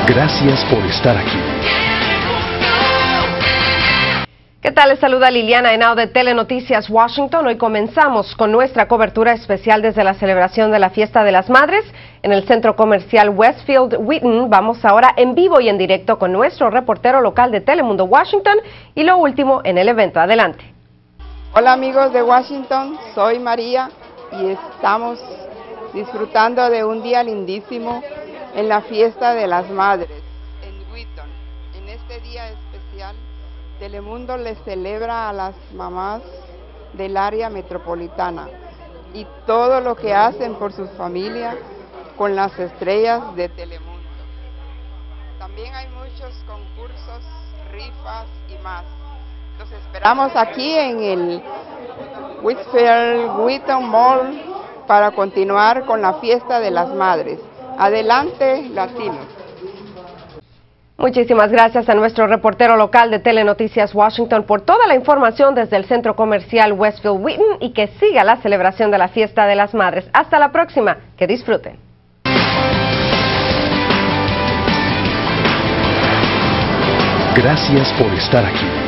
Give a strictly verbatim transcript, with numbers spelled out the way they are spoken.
Gracias por estar aquí. ¿Qué tal? Les saluda Liliana Henao de Telenoticias Washington. Hoy comenzamos con nuestra cobertura especial desde la celebración de la Fiesta de las Madres en el centro comercial Westfield Wheaton. Vamos ahora en vivo y en directo con nuestro reportero local de Telemundo Washington y lo último en el evento. Adelante. Hola amigos de Washington, soy María y estamos disfrutando de un día lindísimo en la Fiesta de las Madres en Wheaton. En este día especial, Telemundo les celebra a las mamás del área metropolitana y todo lo que hacen por sus familias con las estrellas de Telemundo. También hay muchos concursos, rifas y más. Los esperamos aquí en el Westfield Wheaton Mall para continuar con la Fiesta de las Madres. Adelante, latinos. Muchísimas gracias a nuestro reportero local de Telenoticias Washington por toda la información desde el centro comercial Westfield Wheaton y que siga la celebración de la Fiesta de las Madres. Hasta la próxima, que disfruten. Gracias por estar aquí.